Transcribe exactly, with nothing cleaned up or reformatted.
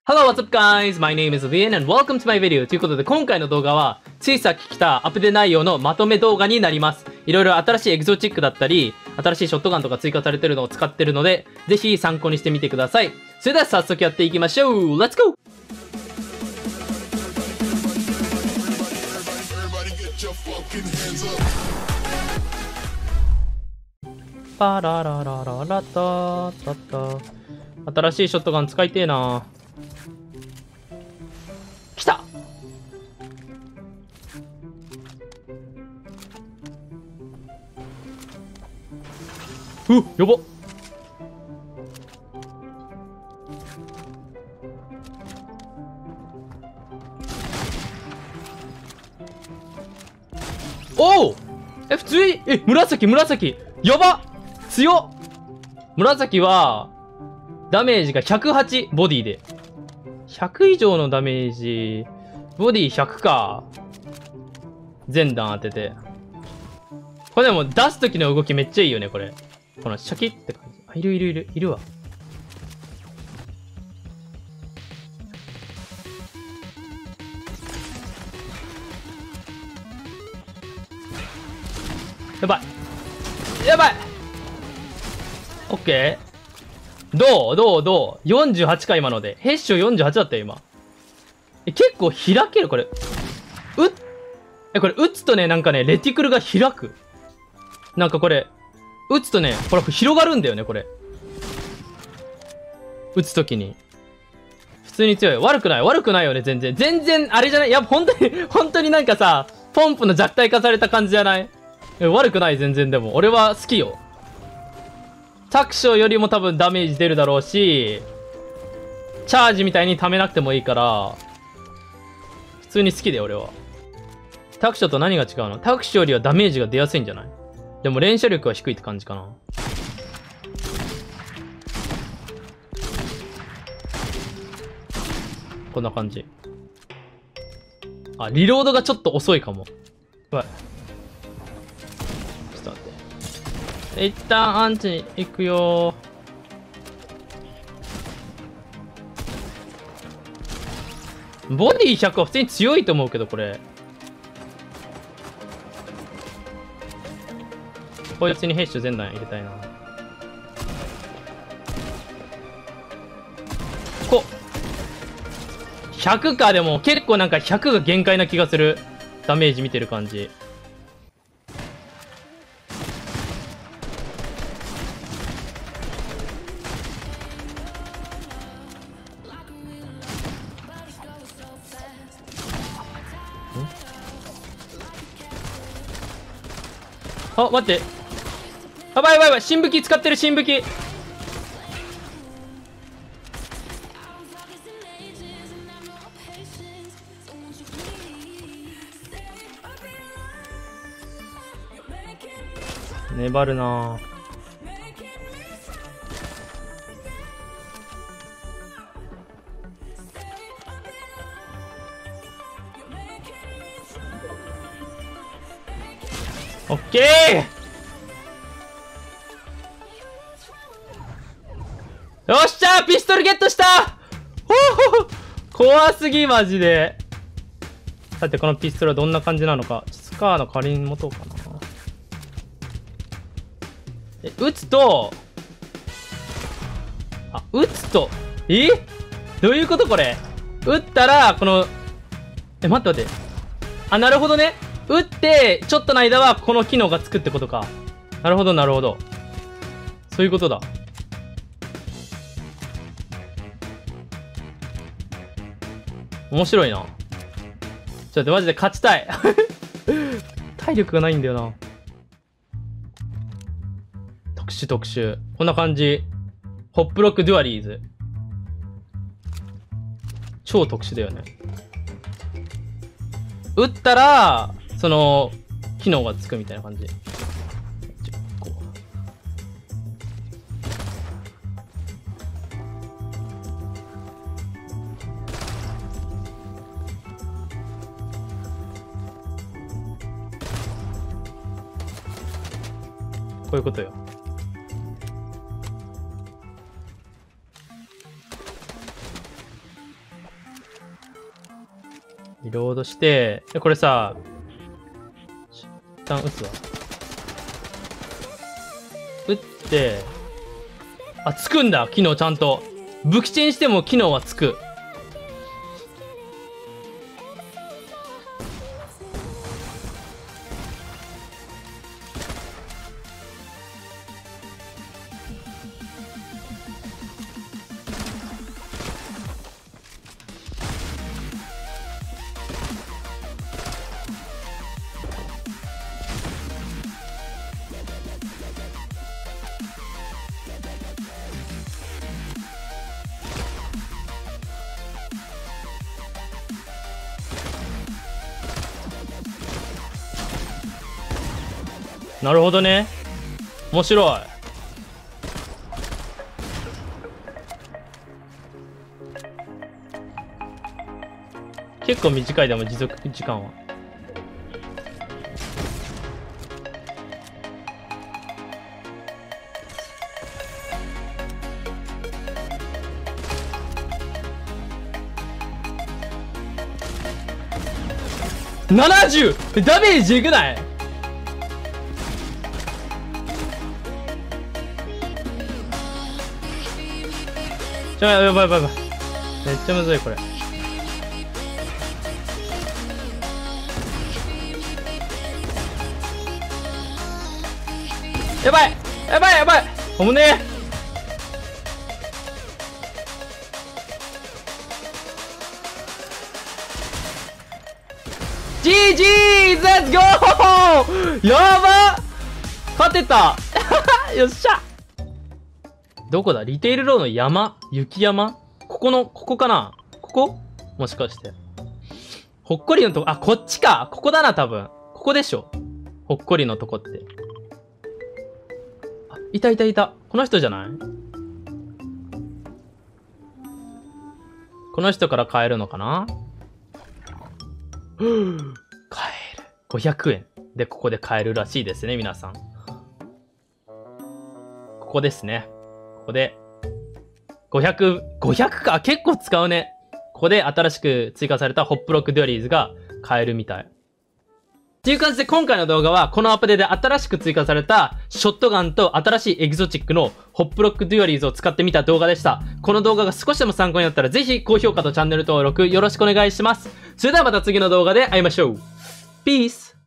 Hello, what's up guys? My name is Lian and welcome to my video. ということで今回の動画はついさっき来たアップデート内容のまとめ動画になります。いろいろ新しいエグゾチックだったり、新しいショットガンとか追加されてるのを使ってるので、ぜひ参考にしてみてください。それでは早速やっていきましょう。Let's go! パラララララタタタ。新しいショットガン使いてえな。来た。うっ、やばっ。おお、え、普通に、え、紫、紫。やばっ、強っ。紫は、ダメージがひゃくはち、ボディで。ひゃく以上のダメージ、ボディひゃくか。全弾当てて。これでも出す時の動きめっちゃいいよね、これ。このシャキって感じ。あ、いるいるいる、いるわ。やばい。やばい。オッケー。どうどうどう ?よんじゅうはち か今ので。ヘッシュよんじゅうはちだったよ今。え、結構開けるこれ。うっえ、これ打つとね、なんかね、レティクルが開く。なんかこれ、打つとね、ほら、広がるんだよね、これ。打つときに。普通に強い。悪くない。悪くないよね、全然。全然、あれじゃない。いや、本当に、本当になんかさ、ポンプの弱体化された感じじゃない？え、悪くない、全然でも。俺は好きよ。タクションよりも多分ダメージ出るだろうし、チャージみたいに溜めなくてもいいから、普通に好きで俺は。タクションと何が違うの？タクションよりはダメージが出やすいんじゃない？でも連射力は低いって感じかな。こんな感じ。あ、リロードがちょっと遅いかも。やばい。ちょっと待って。一旦アンチに行くよー。ボディひゃくは普通に強いと思うけど、これ。こいつにヘッシュ全弾入れたいな。こひゃくか。でも結構なんかひゃくが限界な気がする。ダメージ見てる感じ。あ、待って。やばいやばいやばい。新武器使ってる、新武器。粘るなぁ。オッケー。よっしゃー、ピストルゲットした。ほほ怖すぎマジで。さてこのピストルはどんな感じなのか。スカーの仮に持とうかな。え、撃つと、あ、撃つと、えどういうことこれ。撃ったら、この、え、待って待って。あ、なるほどね。撃って、ちょっとの間はこの機能がつくってことか。なるほど、なるほど。そういうことだ。面白いな。ちょっと待って、マジで勝ちたい。体力がないんだよな。特殊特殊。こんな感じ。ホップロックデュアリーズ。超特殊だよね。撃ったら、その、機能がつくみたいな感じ。こういうことよ。 リロードして、でこれさ、一旦撃つわ。撃って、あ、つくんだ、機能ちゃんと。武器チェンしても機能はつく。なるほどね。面白い。結構短いでも持続時間は。ななじゅう！ ダメージいくない？ちょ、やばいやばいやばい。めっちゃむずいこれ。やばいやばいやばい。おもねー。ジージー レッツゴー。やばっ、勝てたよっしゃ。どこだ？リテールローの山？雪山？ここの、ここかな？ここ？もしかして。ほっこりのとこ、あ、こっちか！ここだな、多分。ここでしょ。ほっこりのとこって。あ、いたいたいた。この人じゃない？この人から買えるのかな？ふぅ。買える。ごひゃくえん。で、ここで買えるらしいですね、皆さん。ここですね。ここで、ごひゃく、ごひゃくか、結構使うね。ここで新しく追加されたホップロックデュアリーズが買えるみたい。っていう感じで今回の動画はこのアップデートで新しく追加されたショットガンと新しいエキゾチックのホップロックデュアリーズを使ってみた動画でした。この動画が少しでも参考になったらぜひ高評価とチャンネル登録よろしくお願いします。それではまた次の動画で会いましょう。ピース